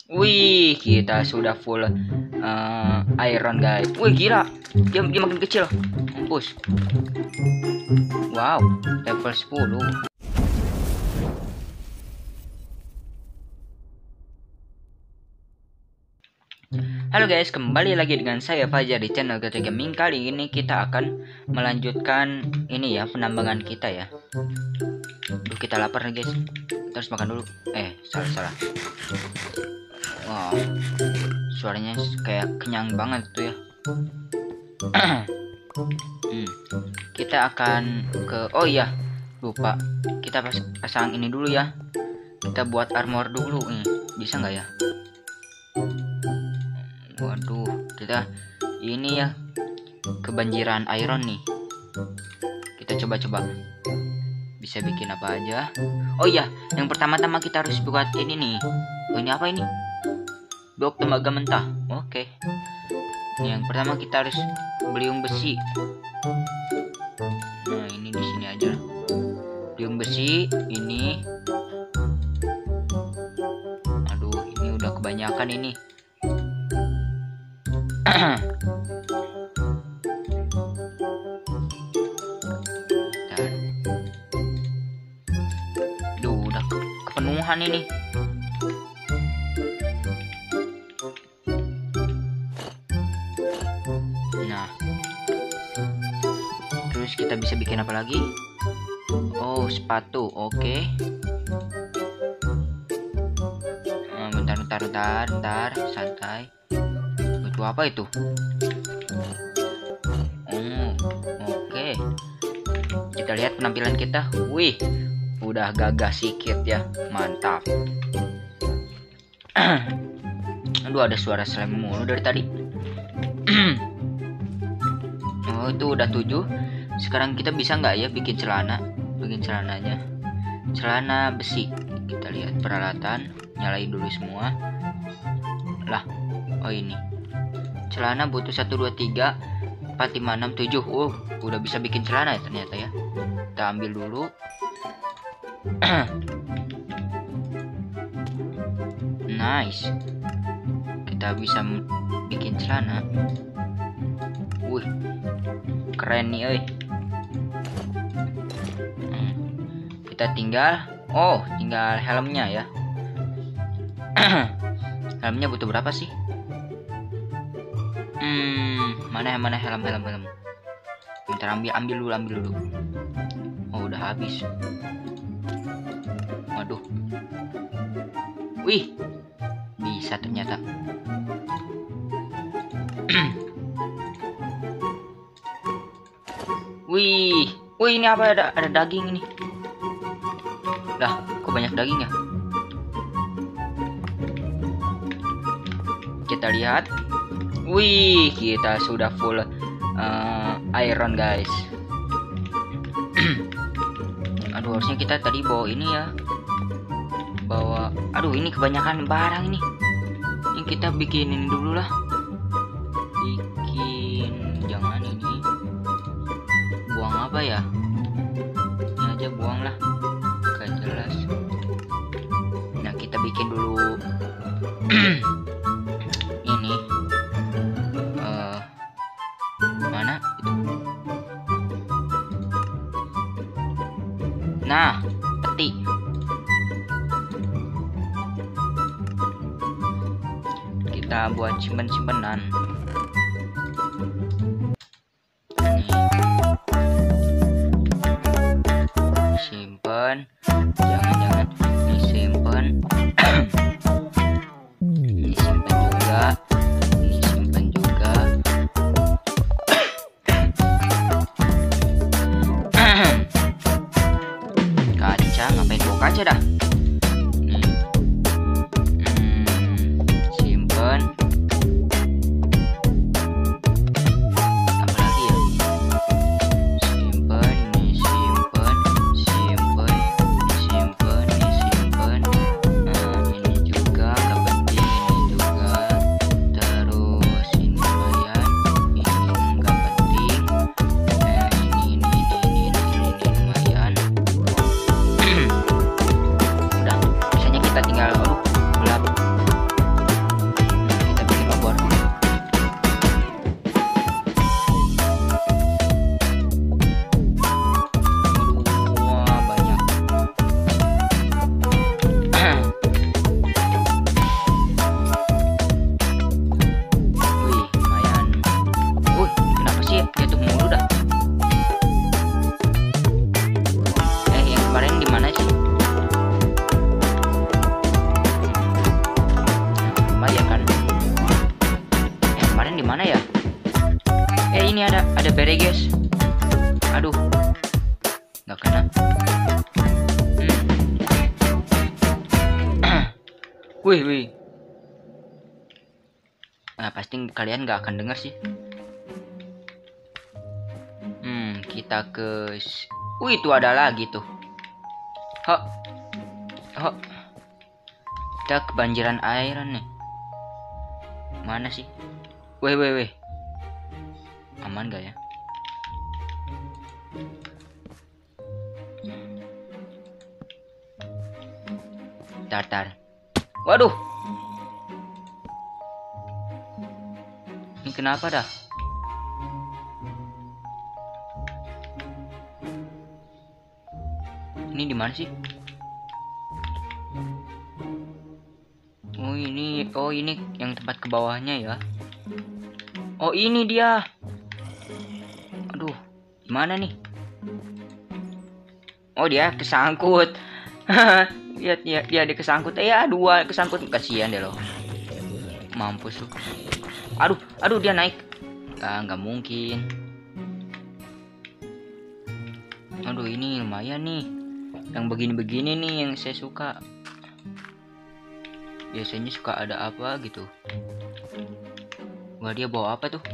Wih, kita sudah full iron guys. Wih gila, dia makin kecil. Mampus. Wow, level 10. Halo guys, kembali lagi dengan saya Fajar di channel GT Gaming. Kali ini kita akan melanjutkan ini ya, penambangan kita ya. Duh, kita lapar nih guys. Kita harus makan dulu. Salah. Wow, suaranya kayak kenyang banget tuh ya. Kita akan ke, oh iya, lupa. Kita pasang ini dulu ya. Kita buat armor dulu nih. Bisa nggak ya? Waduh, kita ini ya kebanjiran iron nih. Kita coba bisa bikin apa aja. Oh iya, yang pertama-tama kita harus buat ini nih. Oh, ini apa ini? Blok tembaga mentah. Oke. Yang pertama kita harus beliung besi. Nah, ini di sini aja. Beliung besi ini. Aduh, ini udah kebanyakan ini. Duh, udah kepenuhan ini. Nah, terus kita bisa bikin apa lagi? Oh, sepatu. Oke. Bentar, santai. Itu apa itu? Oke. Kita lihat penampilan kita. Wih, udah gagah sikit ya. Mantap. Aduh, ada suara slam mulu dari tadi. Oh, itu udah 7. Sekarang kita bisa nggak ya bikin celana? Bikin celananya. Celana besi. Kita lihat peralatan. Nyalain dulu semua. Lah, oh ini. Celana butuh 1, 2, 3, 4, 5, 6, 7. Udah bisa bikin celana ya ternyata ya. Kita ambil dulu. Nice. Kita bisa bikin celana. Wih, keren nih euy. Kita tinggal helmnya ya. Helmnya butuh berapa sih? Mana helm. Bentar, ambil dulu. Oh, udah habis. Waduh. Wih, bisa ternyata. Wih, ini apa, ada daging ini. Lah, kok banyak daging ya? Kita lihat. Wih, kita sudah full iron guys. Aduh, harusnya kita tadi bawa ini ya. Aduh, ini kebanyakan barang ini. Ini kita bikinin dulu lah. Jangan ini. Buang apa ya? Ini aja buang lah. Gak jelas. Nah, kita bikin dulu. Ini mana itu? Nah, peti. Kita buat simpen-simpenan. Simpen. Jangan ini simpen. Ini simpen juga. Ngapain buka aja dah. Simpen. ini ada bere guys. Aduh, nggak kena. Wih. Nah, pasti kalian nggak akan dengar sih. Kita ke. Wih, itu ada lagi tuh. Hok. Kita kebanjiran airan nih. Mana sih? Wih. Aman gak ya? Tar. Waduh. Ini kenapa dah? Ini di mana sih? Oh ini yang tempat ke bawahnya ya. Oh ini dia. Aduh, gimana nih? Oh dia kesangkut. Lihat dia kesangkut. Ya dua kesangkut, kasihan deh lo. Mampus lu. Aduh dia naik. Nggak mungkin. Aduh ini lumayan nih. Yang begini-begini nih yang saya suka. Biasanya suka ada apa gitu. Wah dia bawa apa tuh?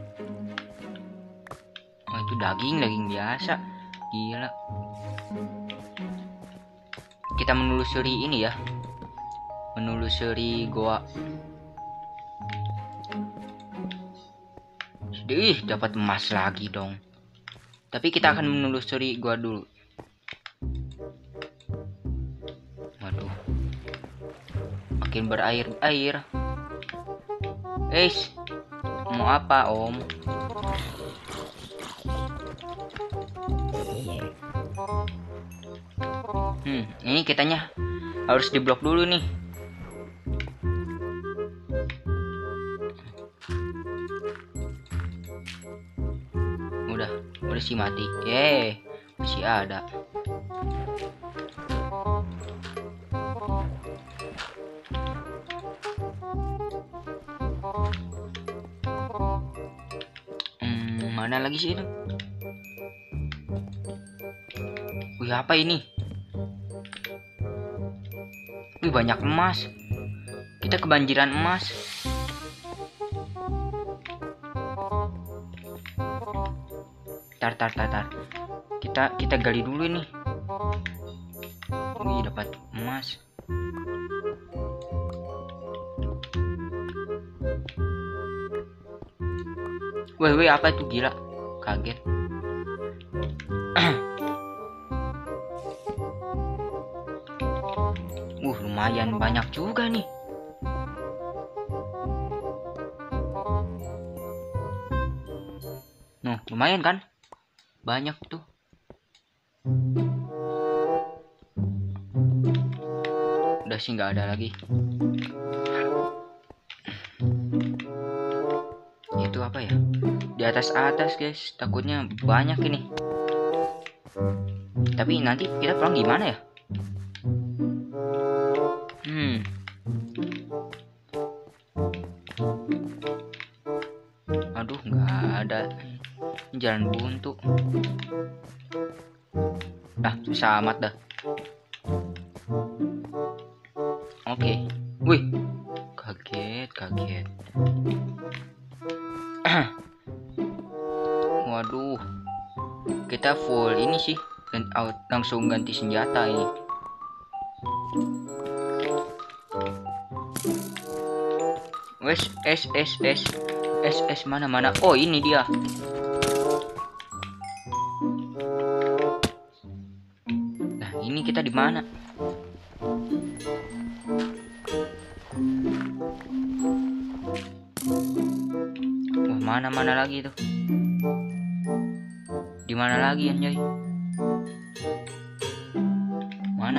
Oh itu daging biasa. Gila. Kita menelusuri ini ya. Menelusuri goa. Ih, dapat emas lagi dong. Tapi kita akan menelusuri goa dulu. Waduh. Makin berair. Mau apa om? Ini kitanya harus diblok dulu nih. Udah sih mati. Masih ada. Mana lagi sih itu? Wih apa ini? Wih banyak emas. Kita kebanjiran emas. Tar. Kita gali dulu nih. Wih dapat emas. Wih apa itu, gila, kaget. Lumayan banyak juga nih. Lumayan kan? Banyak tuh. Udah sih nggak ada lagi. Itu apa ya? Di atas guys, takutnya banyak ini. Tapi nanti kita pulang gimana ya? Aduh nggak ada. Ini jalan buntu. Susah amat dah. Oke. Wih, kaget. Waduh, kita full ini sih, langsung ganti senjata ini. S mana? Oh ini dia. Nah ini kita di mana? Mana lagi tuh? Di mana lagi anjay? Mana?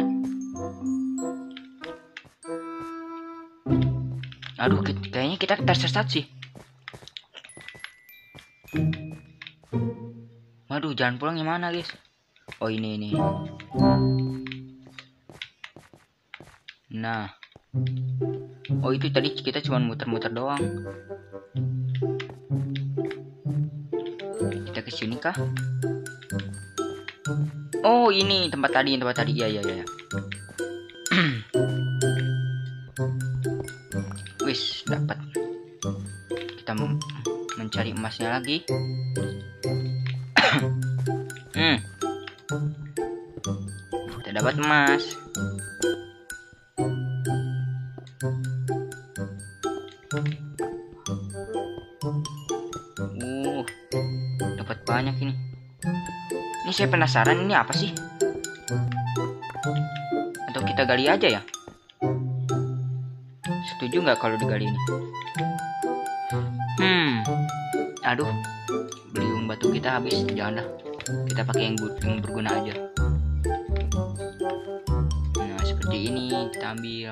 Aduh, kayaknya kita tersesat sih. Waduh, jalan pulang gimana guys? Oh ini. Nah. Oh itu tadi kita cuma muter-muter doang. ke sini kah? Oh, ini tempat tadi. Iya. Wis, dapat. Kita mencari emasnya lagi. Kita dapat emas. Dapat banyak ini. Ini saya penasaran, ini apa sih? Atau kita gali aja ya? Setuju nggak kalau digali ini? Aduh, beliung batu kita habis. Jangan dah, kita pakai yang berguna aja. Nah, seperti ini kita ambil.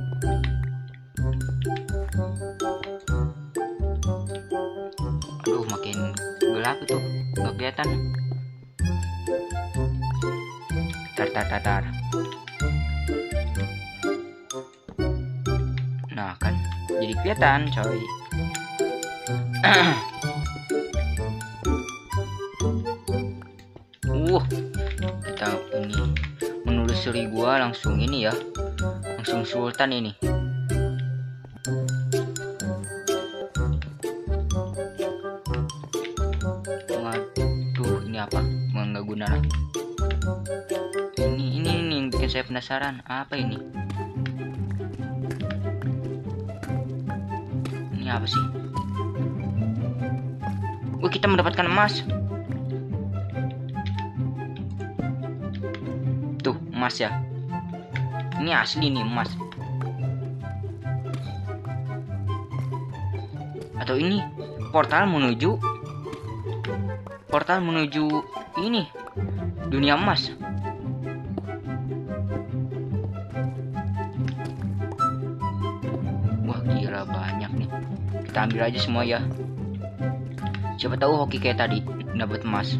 Aduh, makin gelap itu, nggak kelihatan. Tar. Nah kan, jadi kelihatan coy. Kita ini menelusuri gua langsung ini ya, langsung sultan ini. Waduh, ini apa? Nggak guna lah. Ini yang bikin saya penasaran. Apa ini? Ini apa sih? Kita mendapatkan emas. Tuh, emas ya. Ini asli nih emas. Atau ini portal menuju ini dunia emas. Wah, gila banyak nih. Kita ambil aja semua ya. Siapa tahu hoki kayak tadi dapat emas.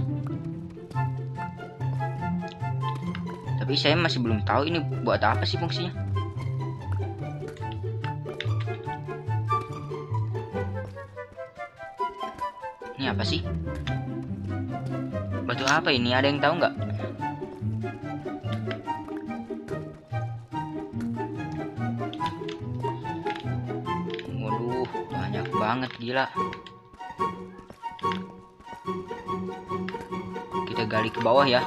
Tapi saya masih belum tahu ini buat apa sih fungsinya. Ini apa sih? Batu apa ini? Ada yang tahu nggak? Waduh, banyak banget, gila. Kita gali ke bawah ya.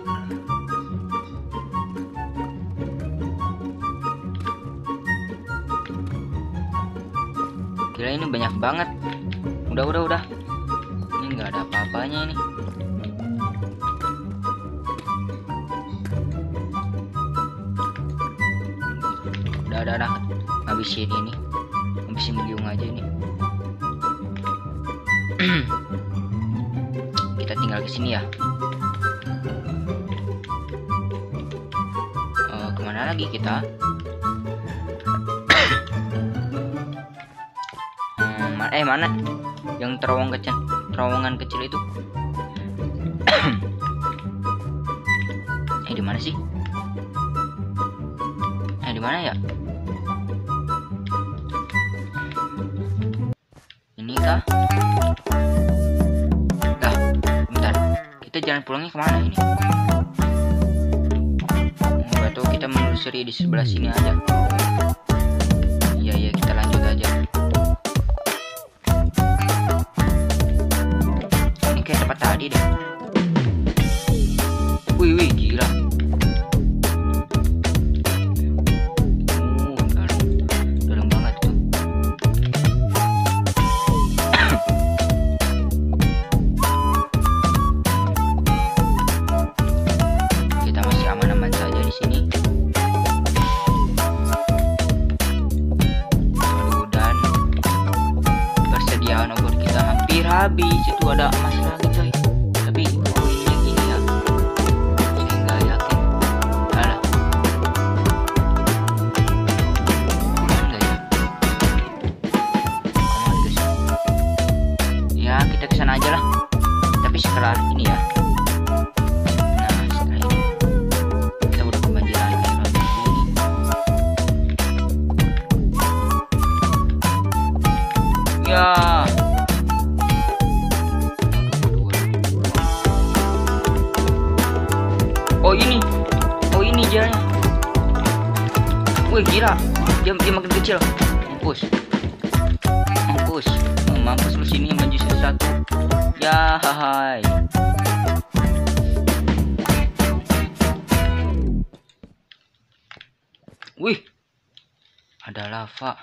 Gila, ini banyak banget. Udah. Ini nggak ada apa-apanya ini. Udah. Habisin beliung aja ini. Kita tinggal ke sini ya. Kemana lagi kita? Mana? Yang terowongan kecil itu? Di mana sih? Di mana ya? Ini kah? Bentar. Kita jalan pulangnya kemana ini? Atau kita menelusuri di sebelah sini aja? Iya, kita lanjut aja. Ini kayak tempat tadi deh. Wih, gila. Dalam banget tuh. Kita masih aman-aman saja di sini. Dan persediaan obor kita hampir habis. Itu ada emas lagi coy. Tapi ini yang ini ya. Saya nggak yakin. Alah. Aman nggak ya? Aman guys. Ya, kita kesana aja lah. Tapi setelah ini ya. Nah, setelah ini kita udah kebanjiran kayak ini. Ya. Wih gila, dia makin kecil. Mampus. Mampus lu sini maju satu. Ya hai. Wih, ada lava.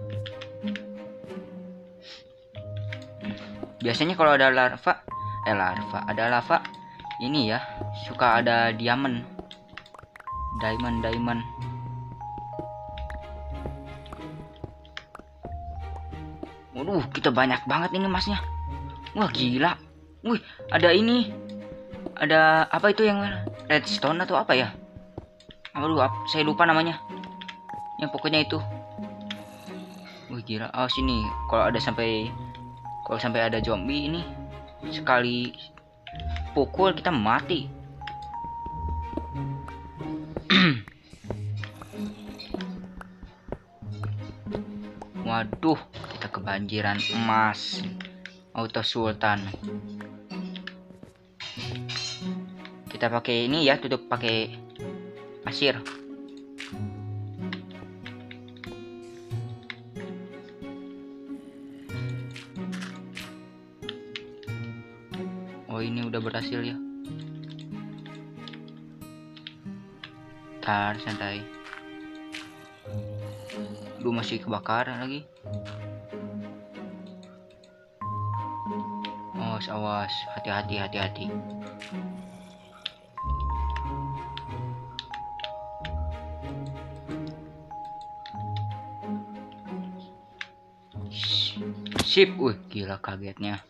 Biasanya kalau ada ada lava ini ya, suka ada diamond. Waduh, kita banyak banget ini emasnya. Wah gila. Wih, ada ini. Ada apa itu yang redstone atau apa ya? Aduh, saya lupa namanya. Ya pokoknya itu. Wih gila. Oh sini, kalau sampai ada zombie ini, sekali pukul kita mati. Waduh, kita kebanjiran emas. Auto Sultan. Kita pakai ini ya, tutup pakai pasir. Oh ini udah berhasil ya. Tar santai. Duh masih kebakaran lagi. Awas, hati-hati. Sip, wih gila kagetnya.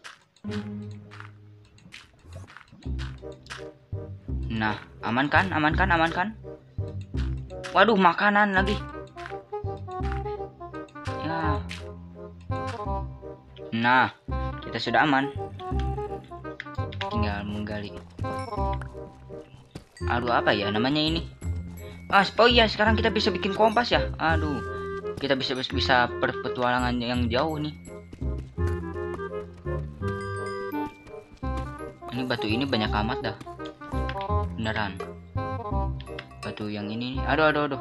Nah, aman kan? Waduh, makanan lagi. Ya. Nah, kita sudah aman. Tinggal menggali. Aduh, apa ya namanya ini? Oh iya, sekarang kita bisa bikin kompas ya. Aduh, kita bisa berpetualangan yang jauh nih. Ini batu ini banyak amat dah. Beneran. Batu yang ini nih. Aduh.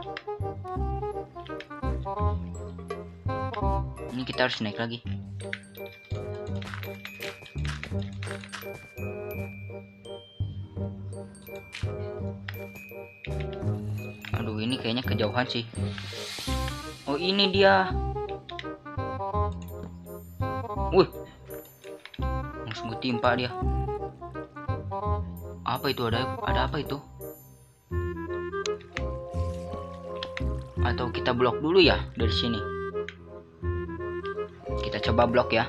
Ini kita harus naik lagi. Aduh, ini kayaknya kejauhan sih. Oh, ini dia. Wih. Langsung ketimpa dia. Apa itu? Ada apa itu? Atau kita blok dulu ya dari sini. Kita coba blok ya.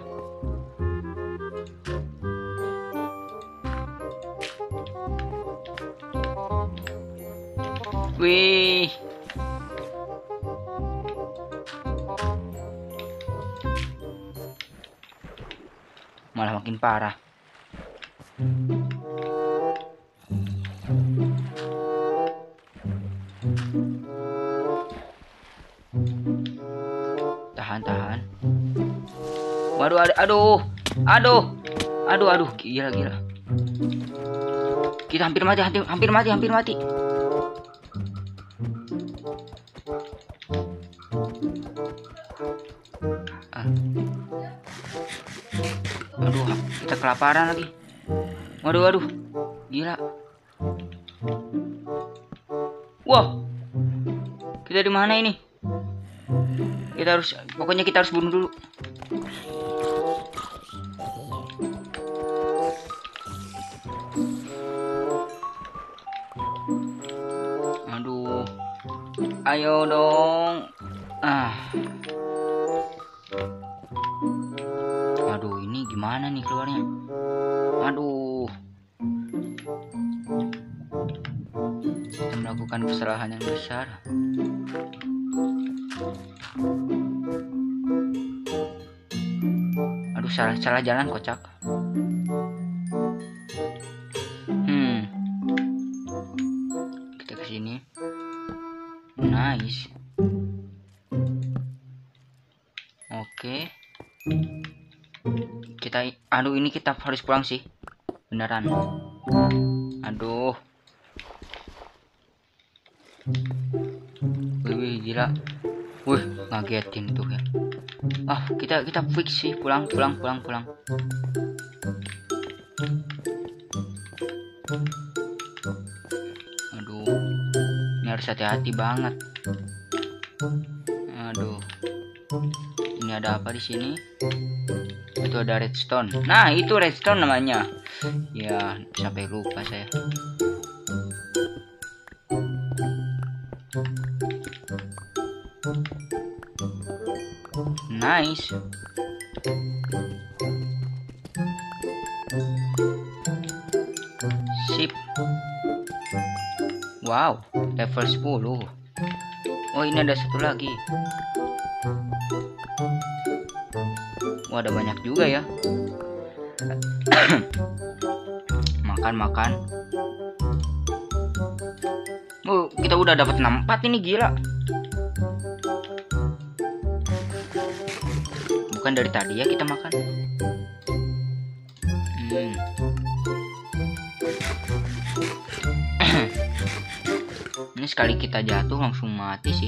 Wih. Malah makin parah. Tahan. Waduh, aduh, gila. Kita hampir mati. Aduh, kita kelaparan lagi. Waduh, gila. Wah, kita di mana ini? Pokoknya kita harus bunuh dulu. Aduh, ayo dong. Aduh, ini gimana nih keluarnya? Aduh, kita melakukan kesalahan yang besar. Aduh, salah jalan kocak. Kita ke sini. Nice. Oke. Ini kita harus pulang sih. Beneran. Aduh. Wih, gila. Wih, ngagetin tuh ya. Ah, kita fix sih, pulang. Aduh, ini harus hati-hati banget. Aduh, ini ada apa di sini? Itu ada redstone. Nah, itu redstone namanya. Ya, sampai lupa saya. Nice. Sip. Wow, level 10. Oh, ini ada satu lagi. Wah, ada banyak juga ya. Makan. Oh, kita udah dapat 64 ini, gila. Bukan dari tadi ya kita makan. Ini sekali kita jatuh langsung mati sih.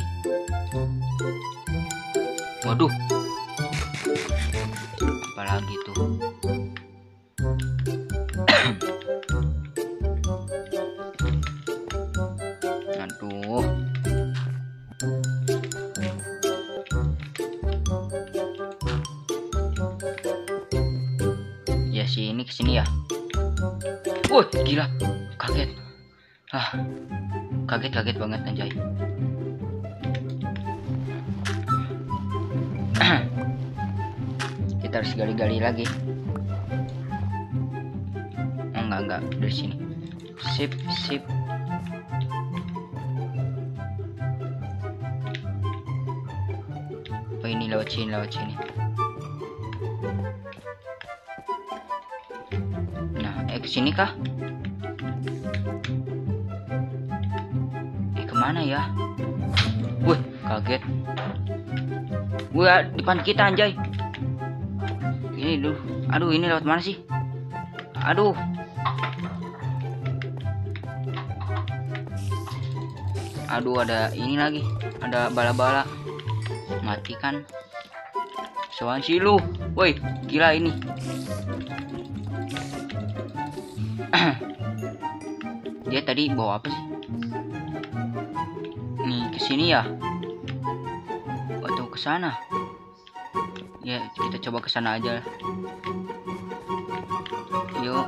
Waduh, apalagi tuh. Aduh, ya sini kesini ya. Wah, gila, kaget. Kaget banget anjay. Kita harus gali-gali lagi. Oh, enggak dari sini. Sip. Oh, ini lewat sini. Nah, kesini kah? Kemana ya? Wih, kaget. Wih, depan kita anjay. Ini dulu. Aduh, ini lewat mana sih? Aduh. Aduh, ada ini lagi. Ada bala-bala. Mati kan? Soan sih lu. Woi, gila ini. Dia tadi bawa apa sih? Nih, kesini ya? Atau ke sana? Ya, kita coba ke sana aja. Yuk.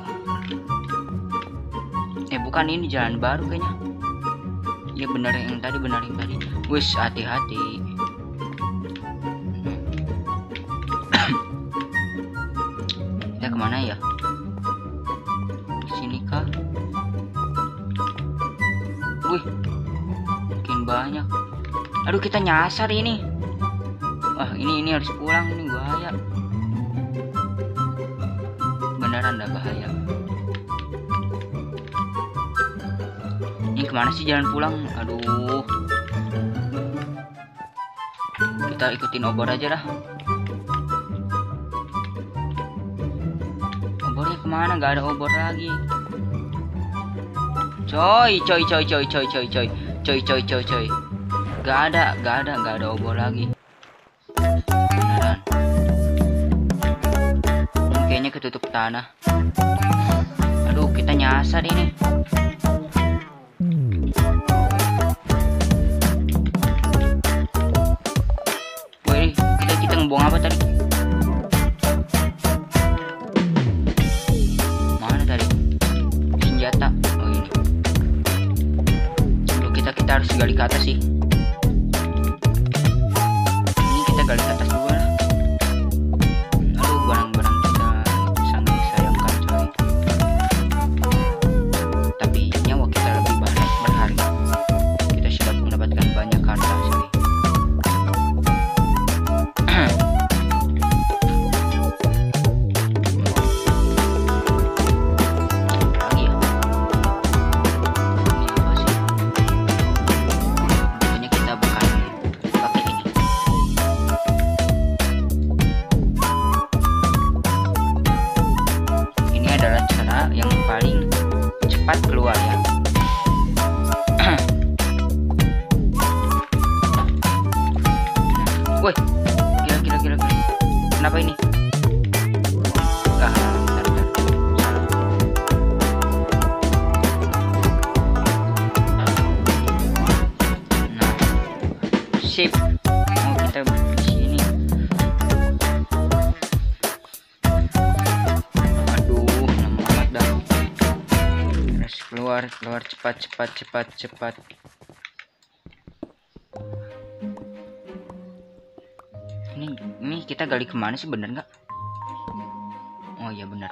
Bukan, ini jalan baru kayaknya. Ya benar yang tadi. Wis, hati-hati. Kita kemana ya? Sini kah? Wih, makin banyak. Aduh, kita nyasar ini. Wah, ini harus pulang, ini bahaya. Beneran dah bahaya. Ini kemana sih jalan pulang? Aduh. Kita ikutin obor aja dah. Obornya kemana? Gak ada obor lagi. Coy. Gak ada obor lagi. Beneran. Kayaknya ketutup tanah. Aduh, kita nyasar ini. Wih, kita ngebuang apa tadi? Mana tadi? Senjata. Oh, ini. Aduh, kita harus gali ke atas sih. Ini kita gali ke atas dulu lah. Aduh, barang-barang kita sangat disayangkan coy. Tapi nyawa kita lebih berharga. Kita sudah mendapatkan banyak harta coy. Kenapa ini? Ah, bentar. Salah. Nah, sip. Oh, kita di sini. Aduh, lama amat dah. Terus keluar cepat. Ini kita gali kemana sih, bener nggak? Oh iya, benar.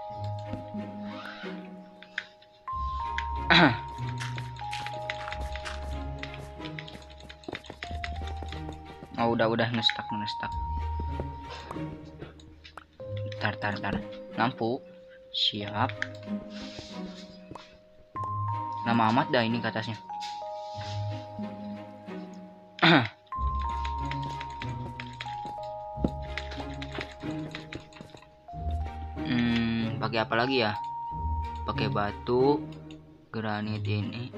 Oh udah ngestak. Tar. Lampu siap. Lama amat dah ini ke atasnya. Pakai apa lagi ya? Pakai batu, granit ini.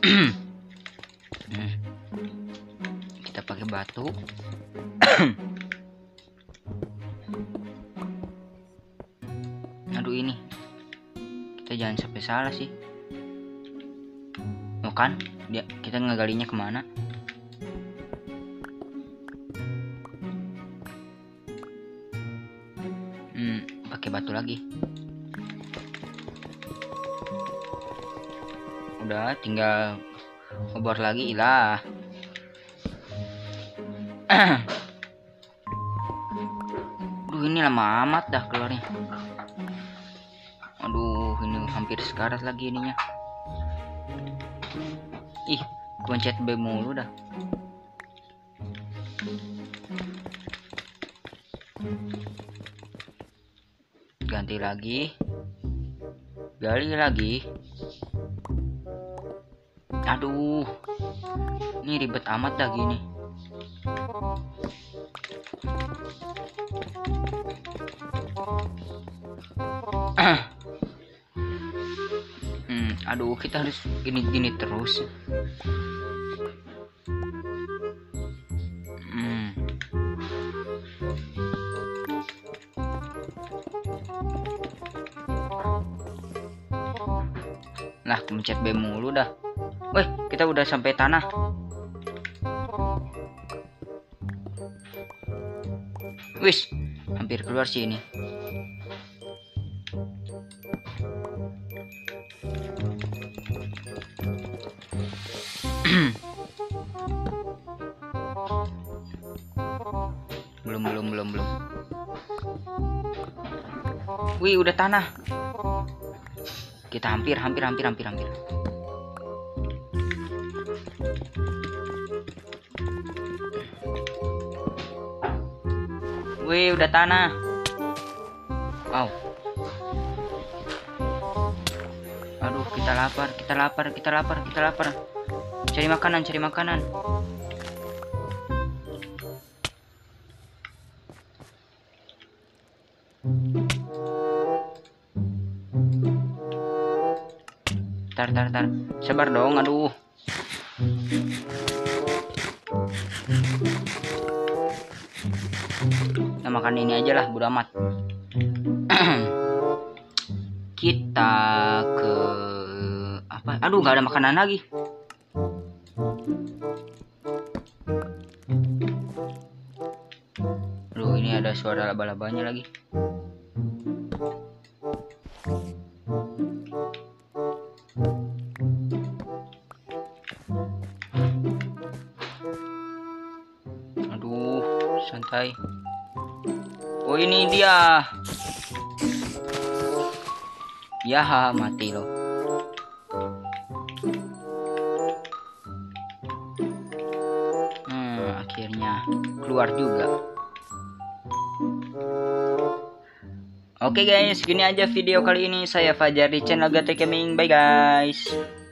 Kita pakai batu. Aduh, ini kita jangan sampai salah sih. Oh kan, kita ngegalinya kemana? Pakai batu lagi. Udah, tinggal obor lagi lah. Duh, ini lama amat dah keluarnya. Aduh, ini hampir sekarat lagi ininya. Ih, pencet B mulu dah. Ganti lagi. Gali lagi. Aduh, ini ribet amat dah gini. Aduh, kita harus gini terus. Lah, pencet B mulu dah. Weh, kita udah sampai tanah. Wis, hampir keluar sih ini. Belum. Wih, udah tanah. Kita hampir. Wih, udah tanah. Wow. Aduh, kita lapar. Cari makanan. Tar. Sabar dong, aduh. Kita makan ini aja lah, bodo amat. Kita ke apa? Aduh, nggak ada makanan lagi. Aduh, ini ada suara laba-labanya lagi. Aduh, santai. Oh, ini dia. Ya, mati loh. Akhirnya keluar juga. Oke guys, segini aja video kali ini. Saya Fajar di channel Gatek Gaming. Bye guys.